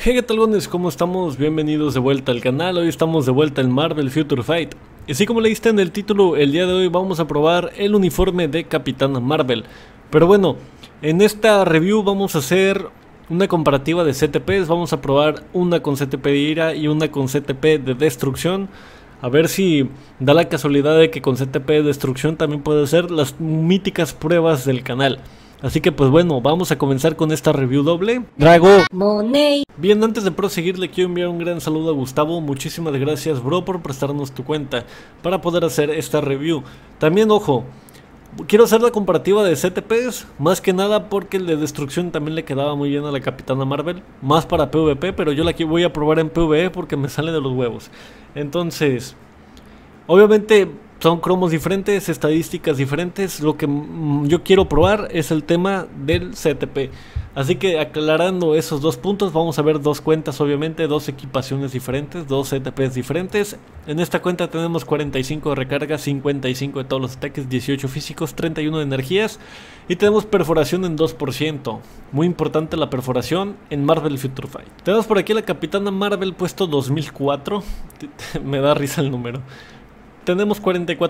Hey, ¿qué tal, gones? ¿Cómo estamos? Bienvenidos de vuelta al canal. Hoy estamos de vuelta en Marvel Future Fight. Y así como leíste en el título, el día de hoy vamos a probar el uniforme de Capitana Marvel. Pero bueno, en esta review vamos a hacer una comparativa de CTPs. Vamos a probar una con CTP de ira y una con CTP de destrucción. A ver si da la casualidad de que con CTP de destrucción también puede ser las míticas pruebas del canal. Así que pues bueno, vamos a comenzar con esta review doble. Drago Money. Bien, antes de proseguir le quiero enviar un gran saludo a Gustavo. Muchísimas gracias, bro, por prestarnos tu cuenta para poder hacer esta review. También, ojo, quiero hacer la comparativa de CTPs, más que nada porque el de destrucción también le quedaba muy bien a la Capitana Marvel. Más para PvP, pero yo la voy a probar en PvE porque me sale de los huevos. Entonces, obviamente son cromos diferentes, estadísticas diferentes. Lo que yo quiero probar es el tema del CTP. Así que aclarando esos dos puntos, vamos a ver dos cuentas, obviamente, dos equipaciones diferentes, dos CTPs diferentes. En esta cuenta tenemos 45 de recarga, 55 de todos los ataques, 18 físicos, 31 de energías. Y tenemos perforación en 2%. Muy importante la perforación en Marvel Future Fight. Tenemos por aquí la Capitana Marvel puesto 2004. Me da risa el número. Tenemos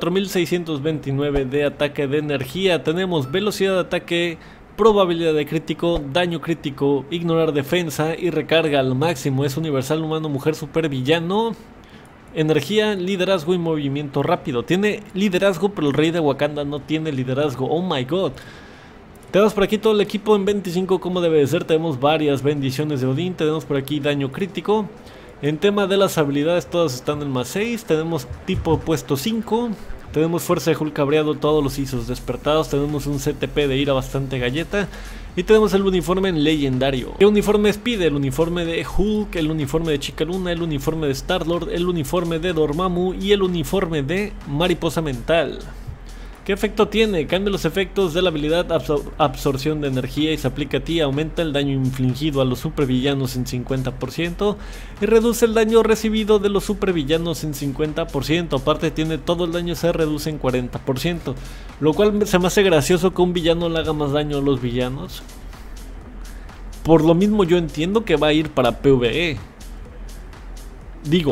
44.629 de ataque de energía. Tenemos velocidad de ataque, probabilidad de crítico, daño crítico, ignorar defensa y recarga al máximo. Es universal, humano, mujer, super villano. Energía, liderazgo y movimiento rápido. Tiene liderazgo, pero el rey de Wakanda no tiene liderazgo. Oh my god. Tenemos por aquí todo el equipo en 25 como debe de ser. Tenemos varias bendiciones de Odín. Tenemos por aquí daño crítico. En tema de las habilidades, todas están en más 6. Tenemos tipo puesto 5. Tenemos fuerza de Hulk cabreado, todos los ISOs despertados. Tenemos un CTP de ira bastante galleta. Y tenemos el uniforme en legendario. ¿Qué uniformes pide? El uniforme de Hulk, el uniforme de Chica Luna, el uniforme de Star-Lord, el uniforme de Dormammu y el uniforme de Mariposa Mental. ¿Qué efecto tiene? Cambia los efectos de la habilidad absorción de energía y se aplica a ti. Aumenta el daño infligido a los supervillanos en 50% y reduce el daño recibido de los supervillanos en 50%. Aparte tiene todo el daño se reduce en 40%. Lo cual se me hace gracioso que un villano le haga más daño a los villanos. Por lo mismo yo entiendo que va a ir para PvE. Digo.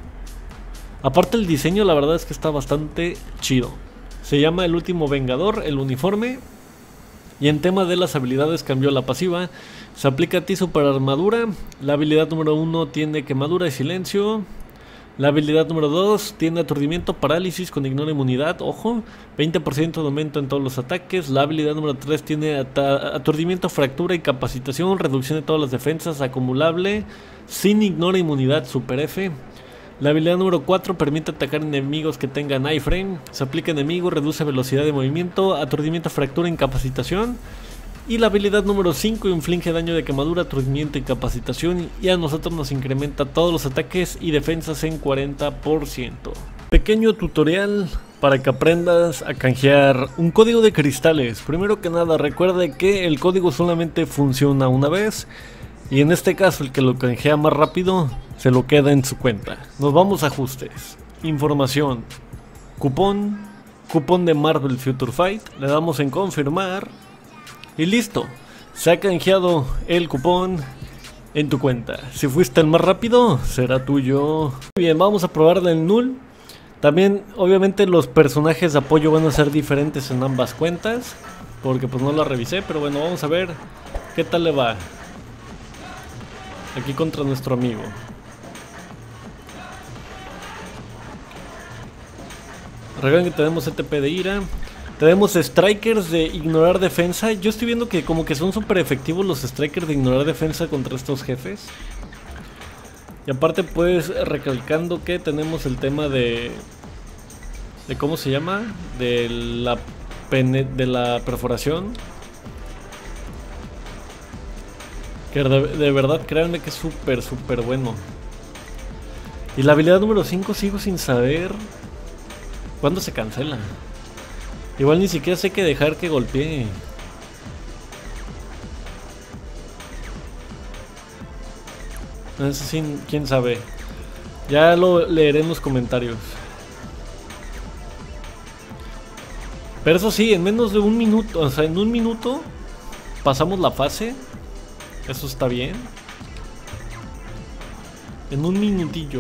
Aparte el diseño la verdad es que está bastante chido. Se llama El Último Vengador, el uniforme. Y en tema de las habilidades cambió la pasiva. Se aplica a ti super armadura. La habilidad número 1 tiene quemadura y silencio. La habilidad número 2 tiene aturdimiento, parálisis con ignora inmunidad. Ojo, 20% de aumento en todos los ataques. La habilidad número 3 tiene aturdimiento, fractura y capacitación. Reducción de todas las defensas, acumulable. Sin ignora inmunidad, super F. La habilidad número 4 permite atacar enemigos que tengan iframe. Se aplica a enemigos, reduce velocidad de movimiento, aturdimiento, fractura, incapacitación. Y la habilidad número 5 inflige daño de quemadura, aturdimiento, incapacitación. Y a nosotros nos incrementa todos los ataques y defensas en 40%. Pequeño tutorial para que aprendas a canjear un código de cristales. Primero que nada, recuerde que el código solamente funciona una vez. Y en este caso el que lo canjea más rápido se lo queda en su cuenta. Nos vamos a ajustes, información, cupón de Marvel Future Fight. Le damos en confirmar y listo. Se ha canjeado el cupón en tu cuenta. Si fuiste el más rápido, será tuyo. Bien, vamos a probarle el null. También obviamente los personajes de apoyo van a ser diferentes en ambas cuentas, porque pues no la revisé, pero bueno, vamos a ver qué tal le va aquí contra nuestro amigo. Recuerden que tenemos CTP de ira. Tenemos strikers de ignorar defensa. Yo estoy viendo que como que son súper efectivos los strikers de ignorar defensa contra estos jefes. Y aparte pues recalcando que tenemos el tema de ¿cómo se llama? De la perforación. Que de verdad créanme que es súper bueno. Y la habilidad número 5 sigo sin saber cuándo se cancela. Igual ni siquiera sé que dejar que golpee. No sé si quién sabe. Ya lo leeré en los comentarios. Pero eso sí, en menos de un minuto, o sea, en un minuto pasamos la fase. Eso está bien. En un minutillo.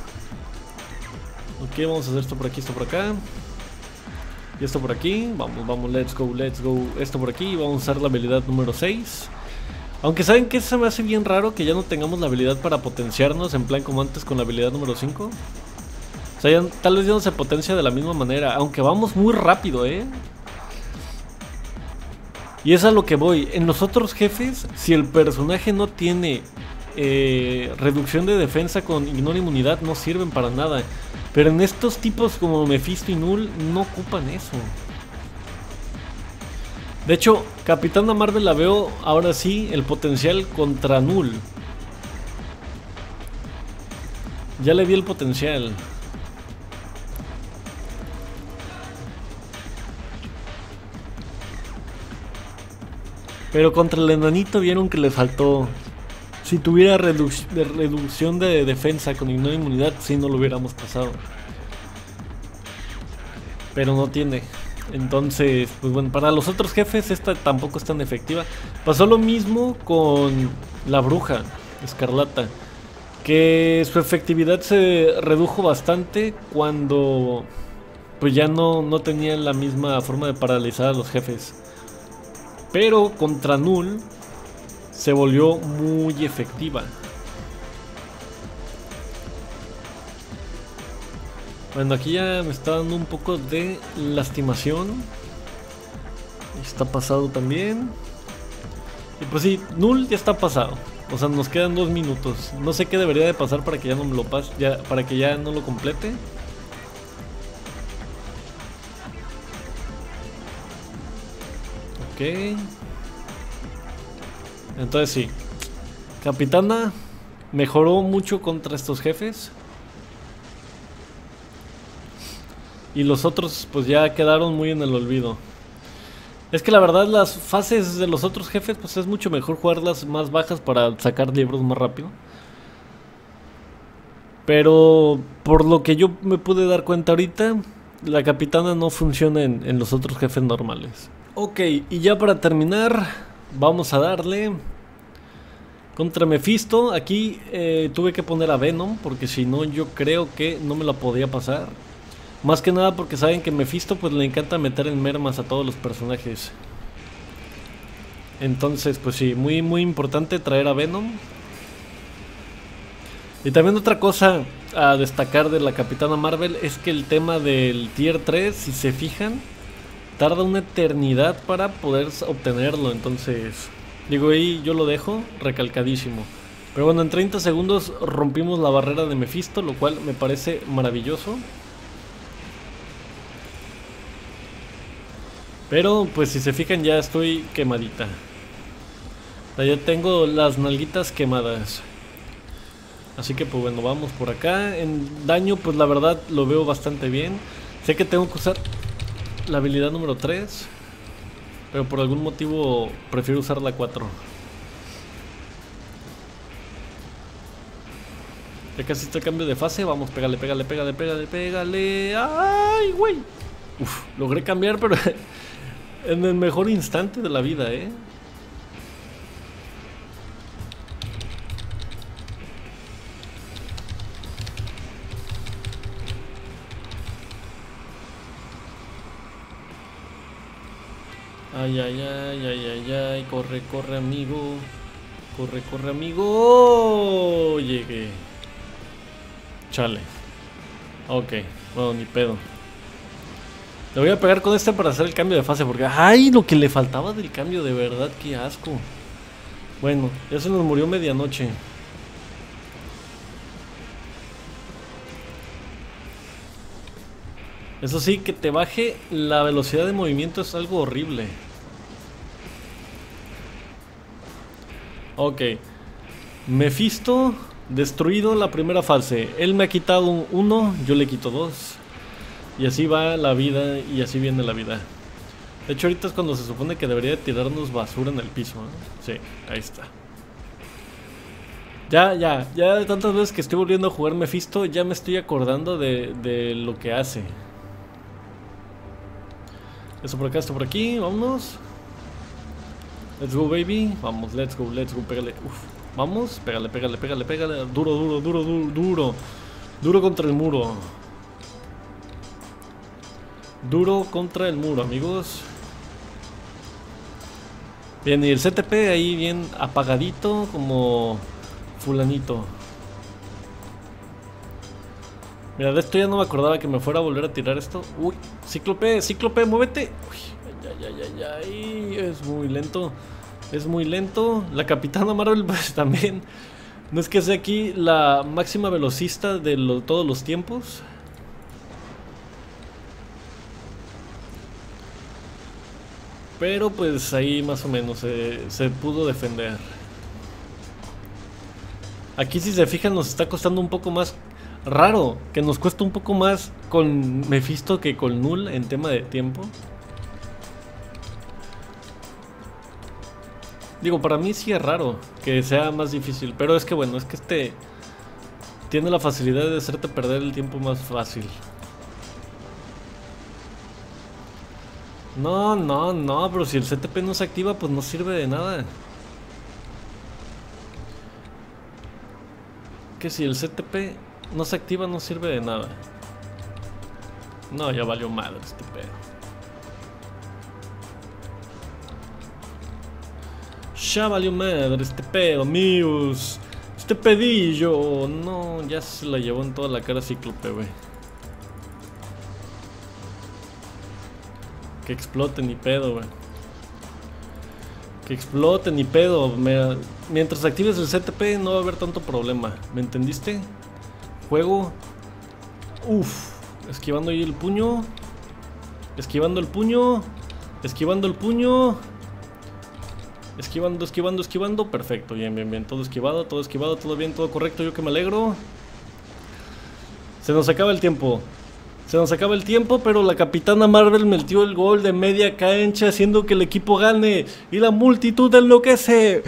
Ok, vamos a hacer esto por aquí, esto por acá. Y esto por aquí. Vamos, vamos, let's go, let's go. Esto por aquí. Vamos a usar la habilidad número 6. Aunque saben que se me hace bien raro que ya no tengamos la habilidad para potenciarnos en plan como antes con la habilidad número 5. O sea, ya, tal vez ya no se potencia de la misma manera. Aunque vamos muy rápido, ¿eh? Y es a lo que voy. En los otros jefes, si el personaje no tiene reducción de defensa con ignora inmunidad, no sirven para nada. Pero en estos tipos como Mephisto y Null no ocupan eso. De hecho, Capitana Marvel la veo ahora sí el potencial contra Null. Ya le vi el potencial. Pero contra el enanito vieron que le faltó. Si tuviera reducción de defensa con ignora inmunidad, sí no lo hubiéramos pasado. Pero no tiene. Entonces, pues bueno, para los otros jefes esta tampoco es tan efectiva. Pasó lo mismo con la bruja escarlata, que su efectividad se redujo bastante cuando pues ya no tenía la misma forma de paralizar a los jefes. Pero contra Null se volvió muy efectiva. Bueno, aquí ya me está dando un poco de lastimación. Está pasado también. Y pues sí, Null ya está pasado. O sea, nos quedan 2 minutos. No sé qué debería de pasar para que ya no me lo pase, para que ya no lo complete. Ok. Entonces sí, Capitana mejoró mucho contra estos jefes. Y los otros pues ya quedaron muy en el olvido. Es que la verdad las fases de los otros jefes pues es mucho mejor jugarlas más bajas para sacar libros más rápido. Pero por lo que yo me pude dar cuenta ahorita, la Capitana no funciona en los otros jefes normales. Ok, y ya para terminar, vamos a darle contra Mephisto. Aquí tuve que poner a Venom, porque si no yo creo que no me la podía pasar. Más que nada porque saben que Mephisto pues le encanta meter en mermas a todos los personajes. Entonces pues sí, muy muy importante traer a Venom. Y también otra cosa a destacar de la Capitana Marvel es que el tema del tier 3, si se fijan, tarda una eternidad para poder obtenerlo. Entonces, digo, ahí yo lo dejo recalcadísimo. Pero bueno, en 30 segundos rompimos la barrera de Mephisto, lo cual me parece maravilloso. Pero pues si se fijan ya estoy quemadita. Ya tengo las nalguitas quemadas. Así que pues bueno, vamos por acá. En daño pues la verdad lo veo bastante bien. Sé que tengo que usar la habilidad número 3, pero por algún motivo prefiero usar la 4. Ya casi está el cambio de fase. Vamos, pégale, pégale, pégale, pégale, pégale. ¡Ay, güey! Uf, logré cambiar, pero en el mejor instante de la vida, Ay, ay, ay, ay, ay, ay. Corre, corre, amigo. Corre, corre, amigo. Llegué. Chale. Ok, bueno, ni pedo. Le voy a pegar con este para hacer el cambio de fase, porque ¡ay! Lo que le faltaba del cambio, de verdad, qué asco. Bueno, ya se nos murió medianoche. Eso sí, que te baje la velocidad de movimiento es algo horrible. Ok. Mephisto destruido la primera fase. Él me ha quitado 1, yo le quito 2. Y así va la vida y así viene la vida. De hecho ahorita es cuando se supone que debería de tirarnos basura en el piso, ¿eh? Sí, ahí está. Ya de tantas veces que estoy volviendo a jugar Mephisto, ya me estoy acordando de lo que hace. Esto por acá, esto por aquí, vámonos. Let's go, baby. Vamos, let's go, pégale. Uf. Vamos, pégale, pégale, pégale, pégale. Duro, duro, duro, duro, duro. Duro contra el muro. Duro contra el muro, amigos. Bien, y el CTP ahí bien apagadito como fulanito. Mira, de esto ya no me acordaba que me fuera a volver a tirar esto. Uy, Cíclope, Cíclope, muévete. Uy, ay, ay, ay, ay, es muy lento. Es muy lento. La Capitana Marvel pues también. No es que sea aquí la máxima velocista de todos los tiempos. Pero pues ahí más o menos se pudo defender. Aquí si se fijan nos está costando un poco más. Raro, que nos cuesta un poco más con Mephisto que con Null en tema de tiempo. Digo, para mí sí es raro que sea más difícil, pero es que bueno, es que este tiene la facilidad de hacerte perder el tiempo más fácil. No, no, no, pero si el CTP no se activa, pues no sirve de nada. Que si el CTP no se activa, no sirve de nada. No, ya valió madre este pedo. Ya valió madre este pedo, amigos. Este pedillo. No, ya se la llevó en toda la cara Cíclope, güey. Que explote ni pedo, güey. Que explote ni pedo. Mientras actives el CTP no va a haber tanto problema. ¿Me entendiste? Juego. Uf. Esquivando ahí el puño. Esquivando el puño. Esquivando el puño. Esquivando, esquivando, esquivando. Perfecto, bien, bien, bien. Todo esquivado, todo bien, todo correcto. Yo que me alegro. Se nos acaba el tiempo. Se nos acaba el tiempo, pero la Capitana Marvel metió el gol de media cancha, haciendo que el equipo gane. Y la multitud enloquece.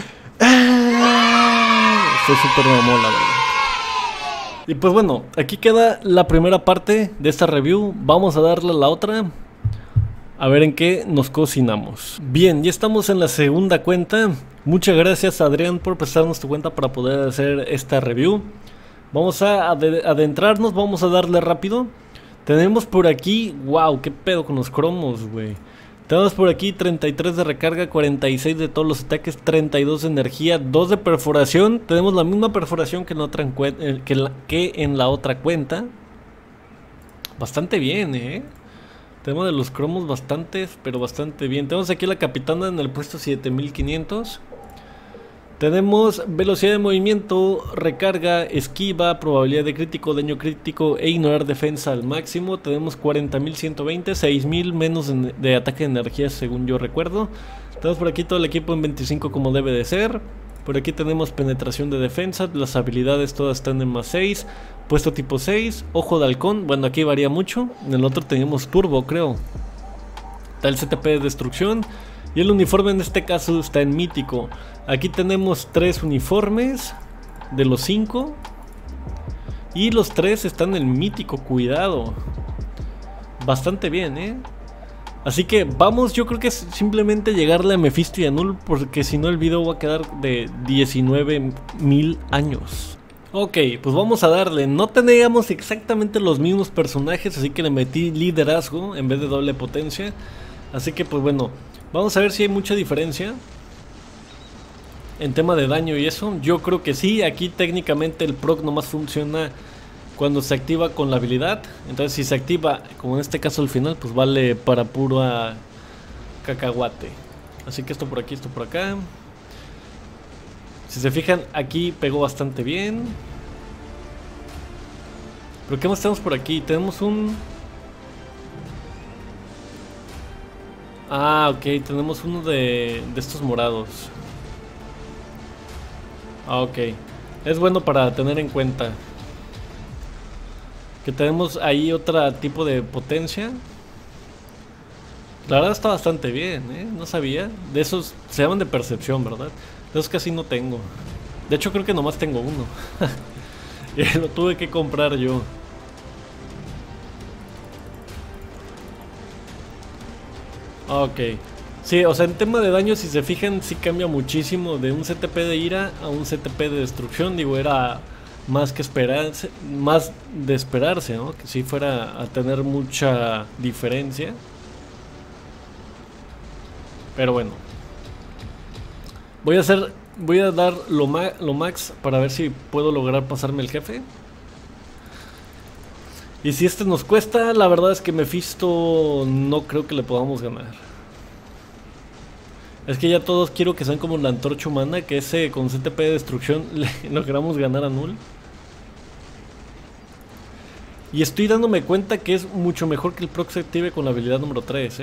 Fue súper mamón, la verdad. Y pues bueno, aquí queda la primera parte de esta review. Vamos a darle a la otra. A ver en qué nos cocinamos. Bien, ya estamos en la segunda cuenta. Muchas gracias, Adrián, por prestarnos tu cuenta para poder hacer esta review. Vamos a adentrarnos, vamos a darle rápido. Tenemos por aquí, wow, qué pedo con los cromos, güey. Tenemos por aquí 33 de recarga, 46 de todos los ataques, 32 de energía, 2 de perforación. Tenemos la misma perforación que en la otra cuenta. Bastante bien, Tenemos de los cromos bastantes, pero bastante bien. Tenemos aquí la Capitana en el puesto 7500. Tenemos velocidad de movimiento, recarga, esquiva, probabilidad de crítico, daño crítico e ignorar defensa al máximo. Tenemos 40.120, 6.000 menos de ataque de energía según yo recuerdo. Tenemos por aquí todo el equipo en 25 como debe de ser. Por aquí tenemos penetración de defensa, las habilidades todas están en más 6. Puesto tipo 6, ojo de halcón, bueno aquí varía mucho. En el otro tenemos turbo creo. Está el CTP de destrucción. Y el uniforme en este caso está en mítico. Aquí tenemos 3 uniformes de los 5. Y los 3 están en mítico, cuidado. Bastante bien, Así que vamos, yo creo que es simplemente llegarle a Mephisto y a Null, porque si no el video va a quedar de 19.000 años. Ok, pues vamos a darle. No teníamos exactamente los mismos personajes, así que le metí liderazgo en vez de doble potencia. Así que pues bueno, vamos a ver si hay mucha diferencia en tema de daño y eso. Yo creo que sí, aquí técnicamente el proc nomás funciona cuando se activa con la habilidad. Entonces si se activa, como en este caso al final, pues vale para puro cacahuate. Así que esto por aquí, esto por acá. Si se fijan, aquí pegó bastante bien. ¿Pero qué más tenemos por aquí? Tenemos un... Ah, ok, tenemos uno de estos morados. Ah, ok. Es bueno para tener en cuenta que tenemos ahí otro tipo de potencia. La verdad está bastante bien, no sabía. De esos se llaman de percepción, ¿verdad? De esos casi no tengo. De hecho creo que nomás tengo uno. Y lo tuve que comprar yo. Ok. Sí, o sea, en tema de daño, si se fijan, sí cambia muchísimo de un CTP de ira a un CTP de destrucción. Digo, era más que esperarse, más de esperarse, ¿no? Que sí fuera a tener mucha diferencia. Pero bueno. Voy a dar lo max para ver si puedo lograr pasarme el jefe. Y si este nos cuesta, la verdad es que Mephisto no creo que le podamos ganar. Es que ya todos quiero que sean como la antorcha humana, que ese con CTP de destrucción le logramos ganar a Null. Y estoy dándome cuenta que es mucho mejor que el proc se active con la habilidad número 3,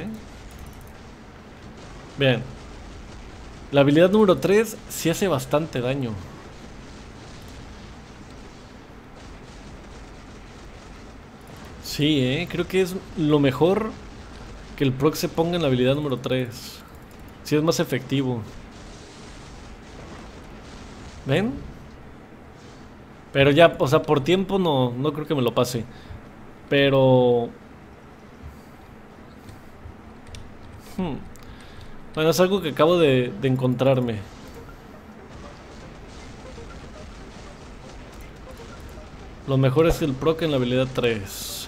Vean. La habilidad número 3 sí hace bastante daño. Sí, creo que es lo mejor que el proc se ponga en la habilidad número 3. Sí es más efectivo. ¿Ven? Pero ya, o sea, por tiempo no creo que me lo pase. Pero... Bueno, es algo que acabo de encontrarme. Lo mejor es el proc en la habilidad 3.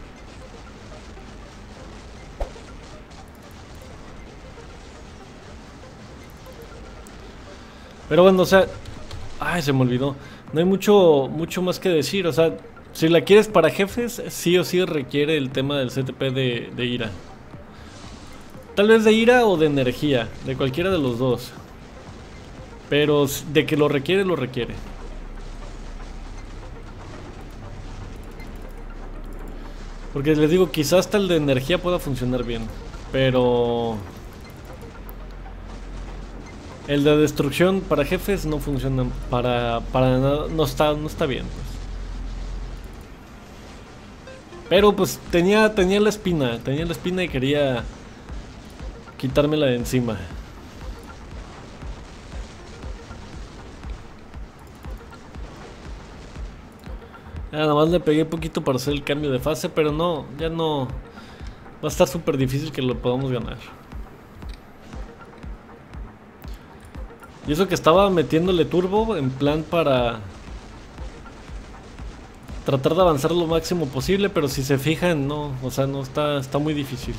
Pero bueno, o sea... Ay, se me olvidó. No hay mucho más que decir. O sea, si la quieres para jefes, sí o sí requiere el tema del CTP de ira. Tal vez de ira o de energía, de cualquiera de los dos. Pero de que lo requiere, lo requiere. Porque les digo, quizás hasta el de energía pueda funcionar bien. Pero... el de destrucción para jefes no funciona para nada, no está bien, pues. Pero pues tenía la espina y quería quitármela de encima. Nada más le pegué poquito para hacer el cambio de fase, pero no, ya no va a estar súper difícil que lo podamos ganar. Y eso que estaba metiéndole turbo en plan para tratar de avanzar lo máximo posible, pero si se fijan, no, o sea, no está muy difícil.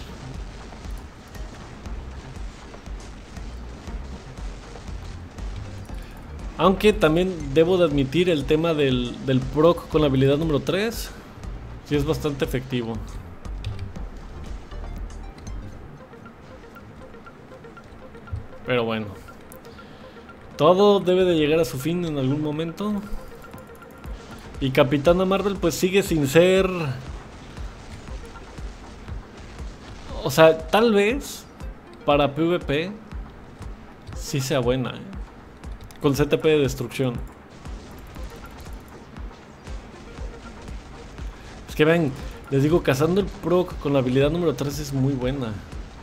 Aunque también debo de admitir el tema del proc con la habilidad número 3, sí es bastante efectivo. Pero bueno. Todo debe de llegar a su fin en algún momento. Y Capitana Marvel pues sigue sin ser... O sea, tal vez para PvP sí sea buena, con CTP de destrucción. Es que ven, les digo, cazando el proc con la habilidad número 3 es muy buena.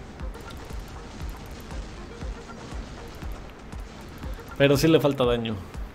Pero sí le falta daño.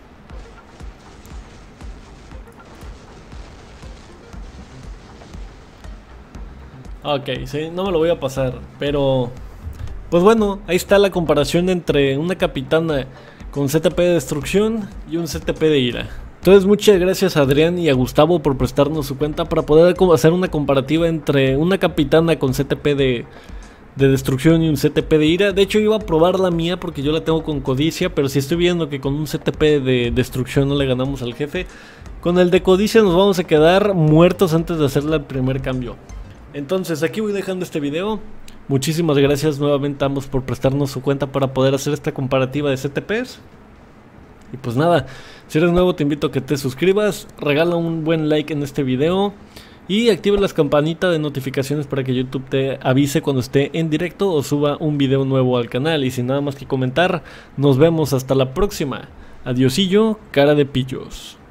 Ok, sí, no me lo voy a pasar. Pero... pues bueno, ahí está la comparación entre una capitana con CTP de destrucción y un CTP de ira. Entonces muchas gracias a Adrián y a Gustavo por prestarnos su cuenta para poder hacer una comparativa entre una capitana con CTP de destrucción y un CTP de ira. De hecho iba a probar la mía porque yo la tengo con codicia, pero si estoy viendo que con un CTP de destrucción no le ganamos al jefe, con el de codicia nos vamos a quedar muertos antes de hacerle el primer cambio. Entonces aquí voy dejando este video. Muchísimas gracias nuevamente a ambos por prestarnos su cuenta para poder hacer esta comparativa de CTPs. Y pues nada, si eres nuevo te invito a que te suscribas, regala un buen like en este video y activa las campanitas de notificaciones para que YouTube te avise cuando esté en directo o suba un video nuevo al canal. Y sin nada más que comentar, nos vemos hasta la próxima. Adiosillo, cara de pillos.